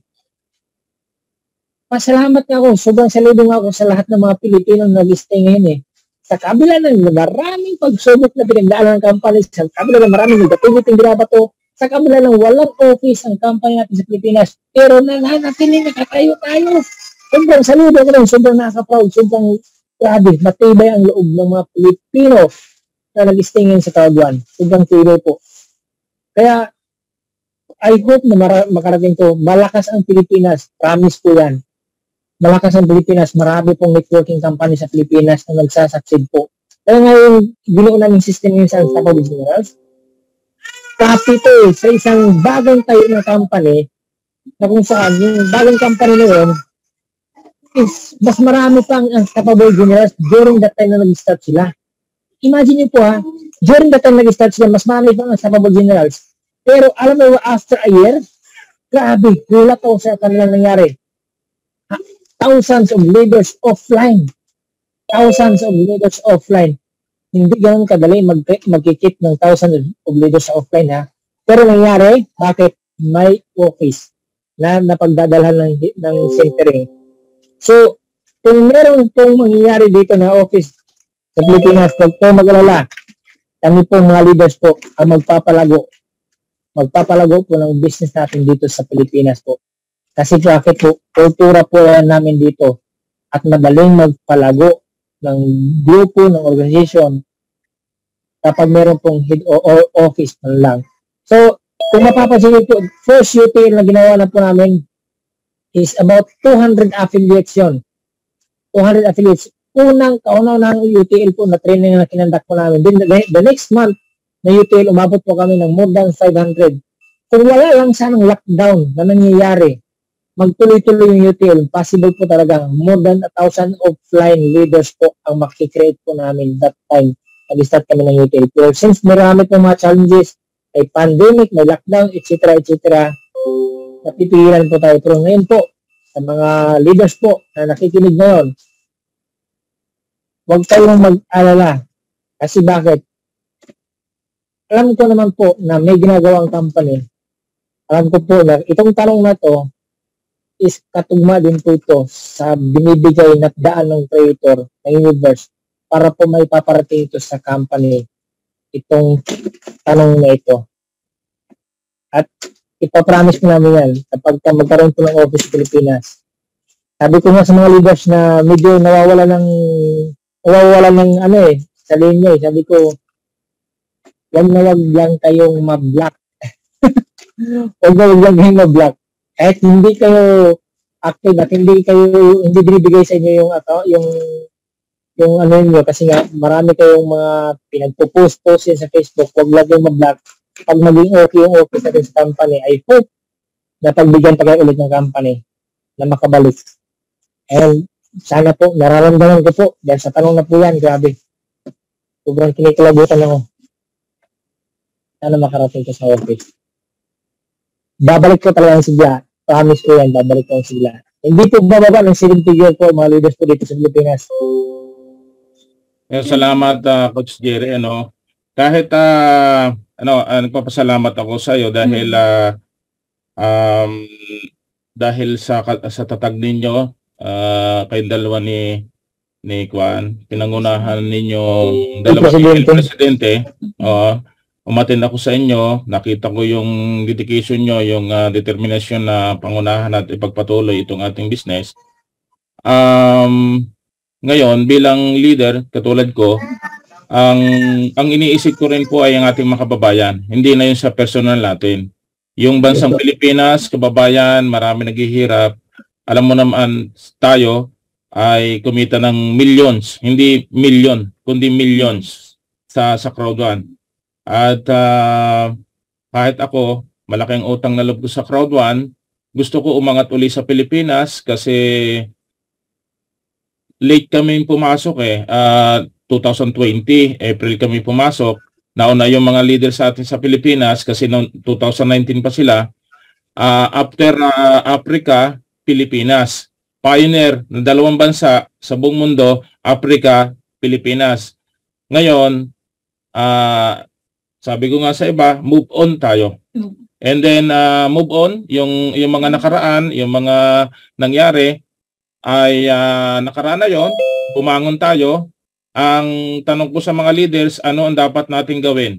Pasalamat nga ako, sobrang saludong ako sa lahat ng mga Pilipino na nag-stay ngayon eh. Sa kabila ng maraming pagsubok na pinagdaanan ng company, sa kabila ng maraming negativity ng binabato, sa kabila ng walang office ang company natin sa Pilipinas, pero na lahat natin ay nakatayo tayo. Sobrang saludo ko rin, sobrang nakaka-proud, sobrang grabe, matibay ang loob ng mga Pilipino na nag-stay ngayon sa Crowd One. Sobrang tibay po. Kaya, I hope na makarating to, malakas ang Pilipinas. Promise po yan. Malakas ang Pilipinas. Marami pong networking company sa Pilipinas na nagsasucceed po. Kaya ngayon, binuo namin system yun sa Unstoppable Generals. Copy to eh, sa isang bagong tayo na company na kung saan yung bagong company na yun, is mas marami pang Unstoppable Generals during that time na nag-start sila. Imagine niyo po ha, during that time nag-start sila, mas marami pang Unstoppable Generals. Pero alam mo, after a year, grabe, gulat ako sa kanilang nangyari. Ha, thousands of leaders offline. Thousands of leaders offline. Hindi ganun kadali mag magkikip ng thousands of leaders sa offline ha. Pero nangyari, bakit? May office na napagdadalhan ng, ng centering. So, kung meron pong mangyayari dito na office sa Pilipinas, huwag po mag-alala. Kami po mga leaders po ang magpapalago. Magpapalago po ng business natin dito sa Pilipinas po. Kasi bakit po, kultura po yan namin dito at madaling magpalago ng grupo, ng organization kapag meron pong head o, o office man lang. So, Kung mapapansin niyo po, first U T L na ginawa na po namin is about two hundred affiliates yun. two hundred affiliates. Unang, kauna-unang U T L po na training na kinandak po namin. Then the, the next month na U T L, umabot po kami ng more than five hundred. Kung wala lang sanang lockdown na nangyayari, magtuloy-tuloy yung U T L, possible po talagang more than a thousand offline leaders po ang makikreate po namin that time. Nag-start kami ng U T L. Pero since marami po mga challenges, may pandemic, may lockdown, et cetera, et cetera, napipigilan po tayo. Pero ngayon po, sa mga leaders po na nakikinig ngayon, huwag kayong mag-alala. Kasi bakit? Alam ko naman po na may ginagawang company. Alam ko po na itong tanong na to is katugma din po ito sa binibigay na daan ng creator ng universe para po may paparating ito sa company. Itong tanong na ito. At ipapromise ko namin yan kapag magkaroon po ng office Pilipinas. Sabi ko nga sa mga leaders na medyo nawawala ng nawawala ng ano eh, sa linya eh. Sabi ko, wag na wag lang kayong ma-block. Wag na wag lang kayong ma-block. Kahit hindi kayo active at hindi kayo, hindi binibigay sa inyo yung, ato, yung yung ano nyo, kasi nga marami kayong mga pinagpo-post-post yan sa Facebook, huwag lang yung ma-block. Pag maging okay yung okay sa this company, I hope na pagbigyan pa kayo ulit ng company na makabalik. And sana po, nararamdaman ko po, dahil sa tanong na po yan, grabe. Sobrang kinikilabutan ako. Sana makarating ko sa office. Babalik ko talaga ang sigla. Promise ko yan, babalik ko ang sigla. Hindi po bababa ng seven figure po, mga leaders po dito sa Pilipinas. Eh, salamat uh, Coach Jerry, ano. Kahit uh, ano, uh, nagpapasalamat ako sa iyo dahil uh, um dahil sa sa tatag ninyo uh, kay dalawa ni ni Kwan, pinangunahan ninyo dalawa ni presidente. Uh, umatin ako sa inyo, nakita ko yung dedication nyo, yung uh, determinasyon na pangunahan at ipagpatuloy itong ating business. Um Ngayon, bilang leader, katulad ko, ang ang iniisip ko rin po ay ang ating mga kababayan. Hindi na yun sa personal natin. Yung bansang Pilipinas, kababayan, marami naghihirap. Alam mo naman, tayo ay kumita ng millions, hindi million, kundi millions sa, sa crowd one. At uh, kahit ako, malaking utang na loob ko sa crowd one, gusto ko umangat uli sa Pilipinas kasi late kami pumasok eh, uh, twenty twenty, April kami pumasok. Nauna yung mga leader sa atin sa Pilipinas kasi noong twenty nineteen pa sila. Uh, after uh, Africa, Pilipinas. Pioneer ng dalawang bansa sa buong mundo, Africa, Pilipinas. Ngayon, uh, sabi ko nga sa iba, move on tayo. And then uh, move on, yung, yung mga nakaraan, yung mga nangyari, ay uh, nakaraan na yon, bumangon tayo. Ang tanong ko sa mga leaders, ano ang dapat nating gawin?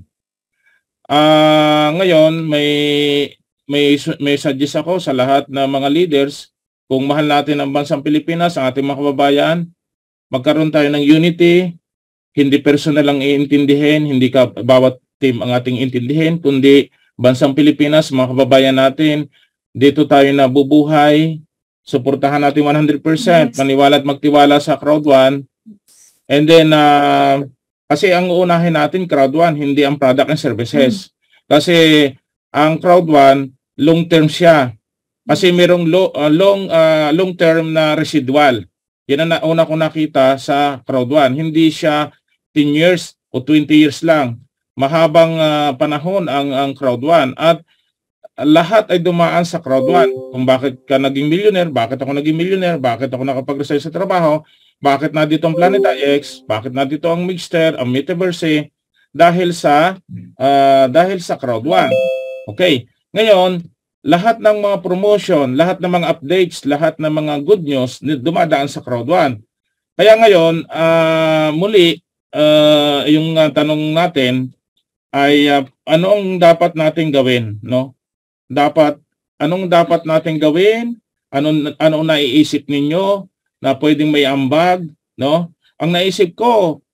Uh, ngayon, may, may, may suggest ako sa lahat ng mga leaders, kung mahal natin ang bansang Pilipinas, ang ating mga kababayan, magkaroon tayo ng unity, hindi personal ang iintindihin, hindi ka bawat team ang ating intindihin, kundi bansang Pilipinas, mga kababayan natin, dito tayo nabubuhay, suportahan natin one hundred percent, yes. Maniwala at magtiwala sa crowd one. And then, uh, kasi ang uunahin natin, crowd one, hindi ang product and services. Mm. Kasi ang crowd one, long term siya. Kasi merong lo, uh, long, uh, long term na residual. Yan ang nauna ko nakita sa crowd one. Hindi siya ten years o twenty years lang. Mahabang uh, panahon ang, ang crowd one. At lahat ay dumaan sa crowd one. Kung bakit ka naging millionaire, bakit ako naging millionaire, bakit ako nakapag-resign sa trabaho, bakit na dito ang Planet X, bakit na dito ang Mixter, ang Metaverse, dahil sa uh, dahil sa crowd one. Okay. Ngayon, lahat ng mga promotion, lahat ng mga updates, lahat ng mga good news dumadaan sa crowd one. Kaya ngayon, uh, muli uh, yung uh, tanong natin ay uh, ano ang dapat nating gawin, no? Dapat, anong dapat natin gawin? Anong, anong naiisip ninyo na pwedeng may ambag? No? Ang naisip ko,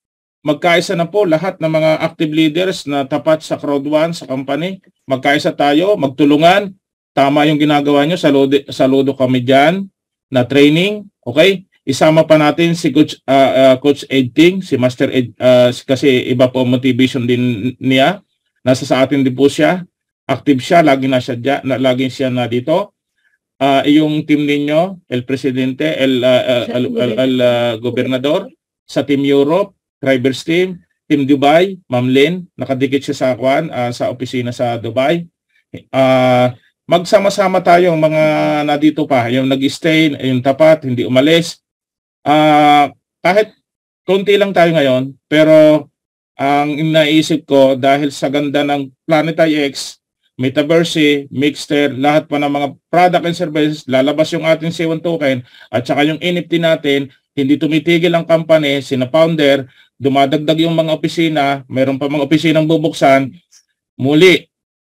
magkaisa na po lahat ng mga active leaders na tapat sa crowd one, sa company. Magkaisa tayo, magtulungan. Tama yung ginagawa nyo. Saludo, saludo kami dyan na training. Okay? Isama pa natin si Coach, uh, uh, Coach Edting, si Master Ed, uh, kasi iba po motivation din niya. Nasa sa atin din po siya. Active siya, lagi na siya, dyan, na, lagi siya na dito. Uh, yung team ninyo, El Presidente, El, uh, uh, El, El, El uh, Governador, sa Team Europe, Drivers Team, Team Dubai, Ma'am Lynn, nakadikit siya sa Kwan, uh, sa opisina sa Dubai. Uh, magsama-sama tayo mga nadito pa, yung nag-stay, yung tapat, hindi umalis. Uh, kahit konti lang tayo ngayon, pero ang naisip ko dahil sa ganda ng Planet I X, Metaverse, Mixter, lahat pa ng mga product and services, lalabas yung ating C one token at saka yung N F T natin, hindi tumitigil ang company, sina founder, dumadagdag yung mga opisina, mayroon pa mga opisinang bubuksan. Muli,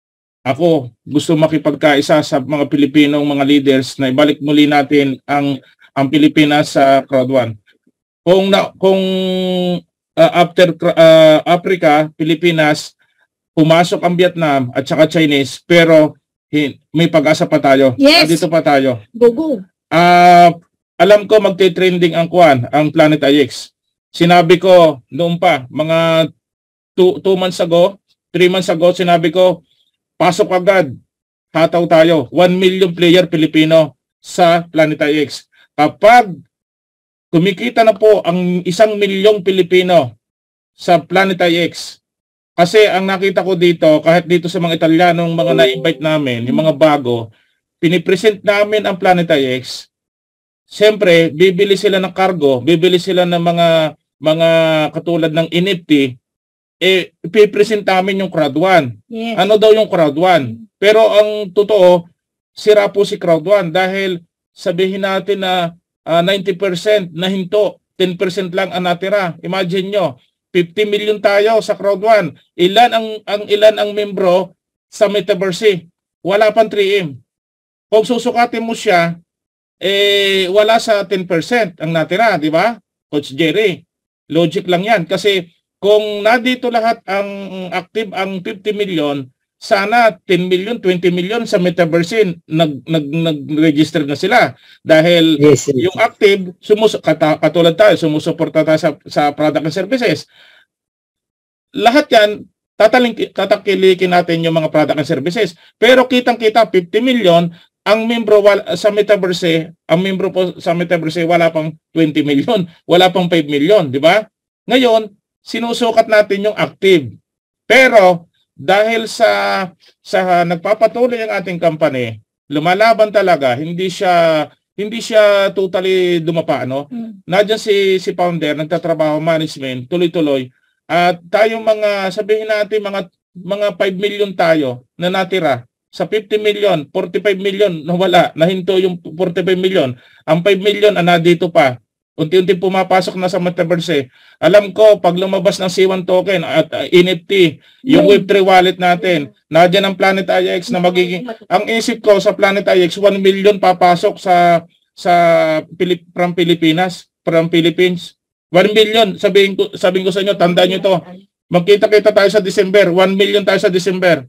ako gusto makipagkaisa sa mga Pilipinong mga leaders na ibalik muli natin ang ang Pilipinas sa crowd one. Kung na, kung uh, after uh, Africa, Pilipinas, pumasok ang Vietnam at saka Chinese, pero hin, may pag-asa pa tayo. Yes. Dito pa tayo. Go, go. Uh, alam ko magte-trending ang Kwan, ang Planet I X. Sinabi ko noon pa, mga two, two months ago, three months ago, sinabi ko, pasok agad, hataw tayo. One million player Pilipino sa Planet I X. Kapag kumikita na po ang isang milyong Pilipino sa Planet I X, kasi ang nakita ko dito, kahit dito sa mga Italianong mga na-invite namin, yung mga bago, pinipresent namin ang Planet I X. Siyempre, bibili sila ng cargo, bibili sila ng mga mga katulad ng N F T, eh, ipipresent namin yung crowd one. Yes. Ano daw yung crowd one? Pero ang totoo, sira po si crowd one dahil sabihin natin na uh, ninety percent na hinto, ten percent lang ang natira. Imagine nyo, fifty million tayo sa crowd one. Ilan ang ang ilan ang membro sa Metaverse? Wala pang three M. Kung susukatin mo siya, eh wala sa ten percent ang natira, di ba? Coach Jerry. Logic lang 'yan kasi kung nandito lahat ang active ang fifty million, sana ten million, twenty million sa Metaverse nag nag nag-register na sila dahil Yes, yes. yung active sumus katulad tayo sumusuporta tayo sa sa product and services. Lahat 'yan tataling tatakilikin natin yung mga product and services. Pero kitang-kita fifty million ang membro wala, sa Metaverse, ang membro po sa Metaverse wala pang twenty million, wala pang five million, di ba? Ngayon, sinusukat natin yung active. Pero dahil sa sa nagpapatuloy ang ating company, lumalaban talaga, hindi siya hindi siya totally dumapa, no? Mm. Nandiyan si si founder, nagtatrabaho management, tuloy-tuloy. At tayong mga sabihin natin mga mga five million tayo na natira. Sa fifty million, forty-five million nawala, nahinto yung forty-five million. Ang five million ana dito pa. Unti-unti pumapasok na sa Metaverse. Alam ko pag lumabas ng C one token at uh, N F T, yung Web three wallet natin, nandiyan ang Planet I X na magiging ang isip ko sa Planet I X one million papasok sa sa Pilip, from Pilipinas, from Philippines. one million, sabihin ko sabihin ko sa inyo, tandaan niyo to. Magkita-kita tayo sa December, one million tayo sa December.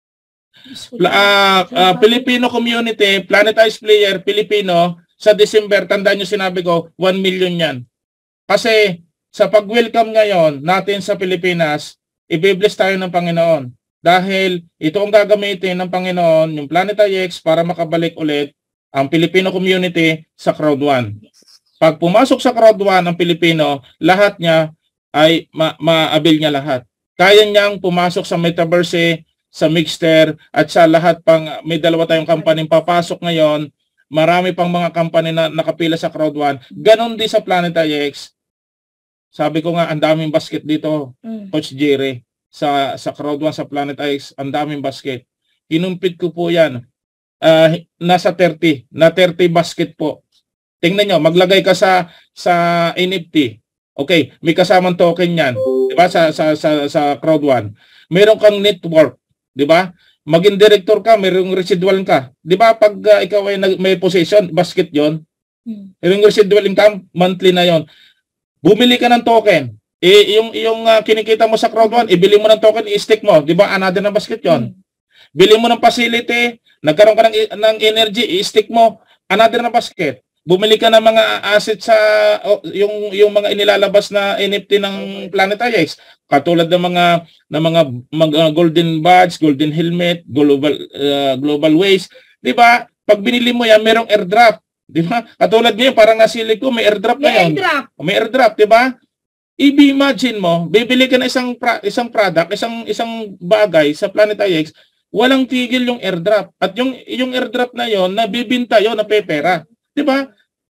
Uh, uh, Filipino community, Planet Ice player, Filipino, sa December, tandaan nyo sinabi ko, one million yan. Kasi sa pag-welcome ngayon natin sa Pilipinas, i-bless tayo ng Panginoon. Dahil ito ang gagamitin ng Panginoon, yung Planet I X, para makabalik ulit ang Filipino community sa crowd one. Pag pumasok sa crowd one ang Pilipino, lahat niya ay ma-avail niya lahat. Kaya niyang pumasok sa Metaverse, sa Mixter, at sa lahat pang, may dalawa tayong company papasok ngayon, marami pang mga company na nakapila sa crowd one. Ganon din sa Planet I X. Sabi ko nga, ang daming basket dito, mm. Coach Jerry, sa, sa crowd one sa Planet I X, ang daming basket. Kinumpit ko po yan. Uh, nasa thirty, na thirty basket po. Tingnan nyo, maglagay ka sa, sa N F T. Okay, may kasamang token yan. Diba? Sa, sa, sa, sa crowd one. Meron kang network. Di ba? Maging director ka, mayroong residual ka. Di ba pag uh, ikaw ay may position, basket yon, mayroong residual income, monthly na yon. Bumili ka ng token. Eh, yung, yung uh, kinikita mo sa crowd one, ibili mo ng token, i-stick mo. Di ba? Another na basket yon. Hmm. Bili mo ng facility, nagkaroon ka ng, ng energy, i-stick mo. Another na basket. Bumili ka ng mga assets sa oh, yung yung mga inilalabas na N F T ng Planet I X, katulad ng mga ng mga, mga golden badge, golden helmet, global uh, global waste, 'di ba? Pag binili mo 'yan, merong airdrop, 'di ba? Katulad niyo, parang nasili ko, may airdrop na 'yan. May airdrop. May airdrop, 'di ba? I-imagine mo, bibili ka ng isang pra, isang product, isang isang bagay sa Planet I X, walang tigil yung airdrop. At yung yung airdrop na 'yon, nabibinta 'yon na pepera. 'Di ba?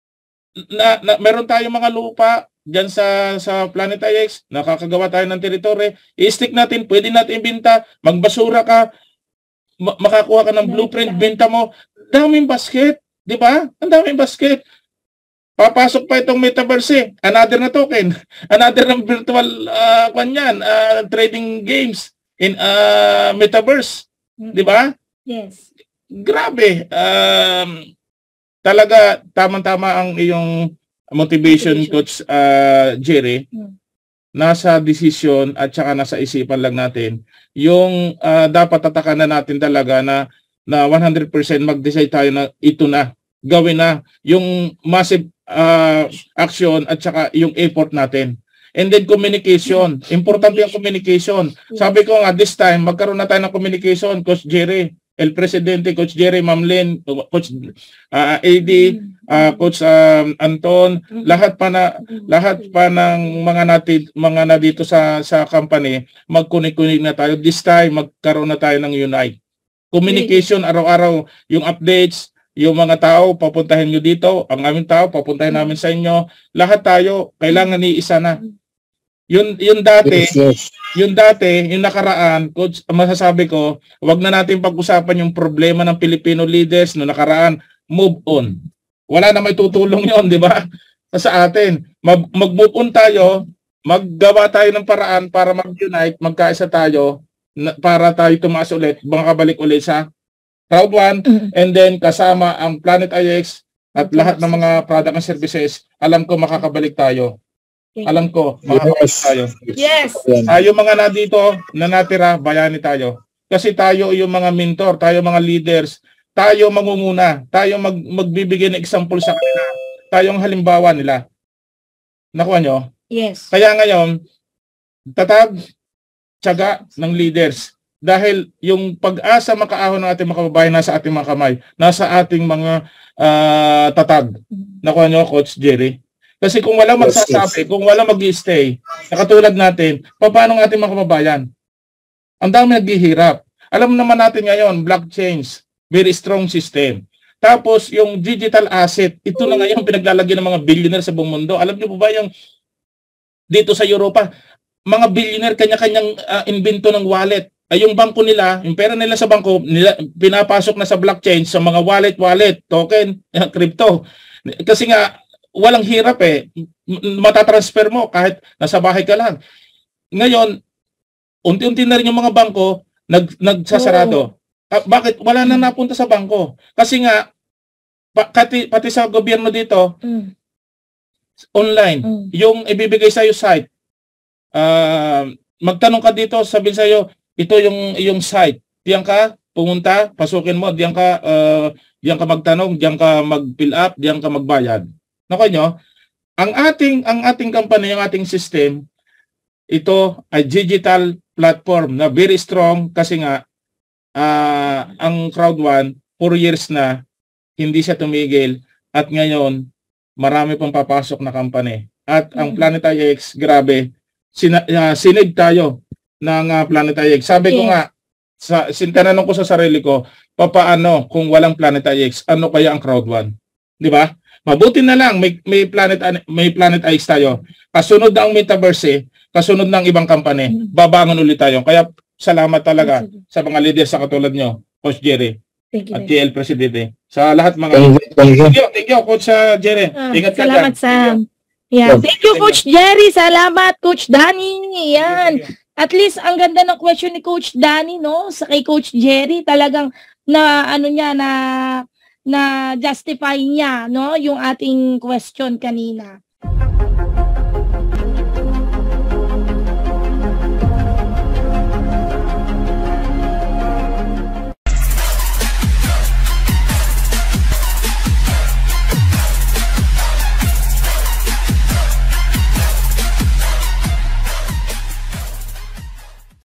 Na, na meron tayong mga lupa diyan sa sa Planet I X, nakakagawa tayo ng teritoryo, i-stick natin, pwede natin ibenta, magbasura ka, ma makakuha ka ng blueprint, benta mo, daming basket, 'di ba? Ang daming basket. Papasok pa itong metaverse, another na token, another ng virtual uh, kanyan, uh, trading games in uh, metaverse, mm-hmm. 'Di ba? Yes. Grabe. Um, talaga tamang-tama ang iyong motivation, motivation. Coach uh, Jerry. Mm. Nasa decision at saka nasa isipan lang natin. Yung uh, dapat tatakan na natin talaga na na one hundred percent mag-decide tayo na ito na, gawin na yung massive uh, action at saka yung effort natin. And then communication. Importante yung communication. Sabi ko nga, this time, magkaroon na tayo ng communication, Coach Jerry, El Presidente, Coach Jerry, Ma'am Lynn, Coach uh, A D, uh, Coach um, Anton, lahat pa na lahat pa ng mga natin mga na dito sa sa company, mag-connect-connect na tayo. This time, magkaroon na tayo ng unite. Communication araw-araw, yung updates, yung mga tao, papuntahin nyo dito, ang aming tao, papuntahin namin sa inyo. Lahat tayo, kailangan ni isa na. Yun, yun dati, yes, yes. Yun dati, yung nakaraan, Coach, masasabi ko, wag na natin pag-usapan yung problema ng Filipino leaders no nakaraan, move on. Wala na may tutulong yon, di ba? Sa atin, mag- mag-move on tayo, maggawa tayo ng paraan para mag-unite, magkaisa tayo, na, para tayo tumaas ulit, makabalik ulit sa Crowd One, and then kasama ang Planet I X at lahat ng mga product and services, alam ko makakabalik tayo. Alam ko, makakabalik yes. tayo. Yes. Tayo mga na dito, na natira, bayani tayo. Kasi tayo yung mga mentor, tayo mga leaders, tayo mangunguna, tayo mag, magbibigay ng example sa kanila, tayong halimbawa nila. Nakuha nyo? Yes. Kaya ngayon, tatag, tiyaga ng leaders. Dahil yung pag-asa makaahon ng ating mga kababayan nasa ating mga kamay, nasa ating mga uh, tatag. Nakuha nyo, Coach Jerry? Kasi kung walang magsasabi, kung walang mag-i-stay, nakatulad natin, paano ng ating mga kababayan? Ang dami naghihirap. Alam naman natin ngayon, blockchain, very strong system. Tapos yung digital asset, ito na ngayon pinaglalagyan ng mga billionaire sa buong mundo. Alam niyo po ba yung dito sa Europa, mga billionaire kanya-kanyang uh, invento ng wallet. Ay yung bangko nila, yung pera nila sa bangko, nila, pinapasok na sa blockchain, sa mga wallet-wallet, token, crypto. Kasi nga, walang hirap eh. Matatransfer mo kahit nasa bahay ka lang. Ngayon, unti-unti na rin yung mga bangko nag, nagsasarado. Oh. Uh, bakit? Wala na napunta sa bangko. Kasi nga, pa, pati, pati sa gobyerno dito, mm. online, mm. yung ibibigay sa'yo site, uh, magtanong ka dito, sabihin sa'yo, ito yung, yung site. Diyan ka, pumunta, pasukin mo, diyan ka, uh, diyan ka magtanong, diyan ka mag-fill up, diyan ka magbayad. Nakuha nyo? Ang ating, ang ating company, ang ating system, ito ay digital platform na very strong kasi nga uh, ang Crowd One, four years na, hindi siya tumigil at ngayon, marami pang papasok na company. At ang Planet I X, grabe, sina, uh, sinid tayo ng uh, Planet I X. Sabi ko nga, sa, sintananong ko sa sarili ko, papaano kung walang Planet I X, ano kaya ang Crowd One? Di ba? Mabuti na lang may may Planet may Planet I X tayo. Kasunod na ang metaverse, eh, kasunod ng ibang company, babangon ulit tayo. Kaya salamat talaga sa mga leaders sa katulad nyo, Coach Jerry at T L Presidente. Sa lahat mga thank you, thank you, thank you Coach uh, Jerry. Ah, Ingat ka. Salamat sa yeah. Thank you Coach Jerry, salamat Coach Danny. Yan. At least ang ganda ng question ni Coach Danny, no? Sa kay Coach Jerry, talagang na ano niya na na justify niya, no, yung ating question kanina.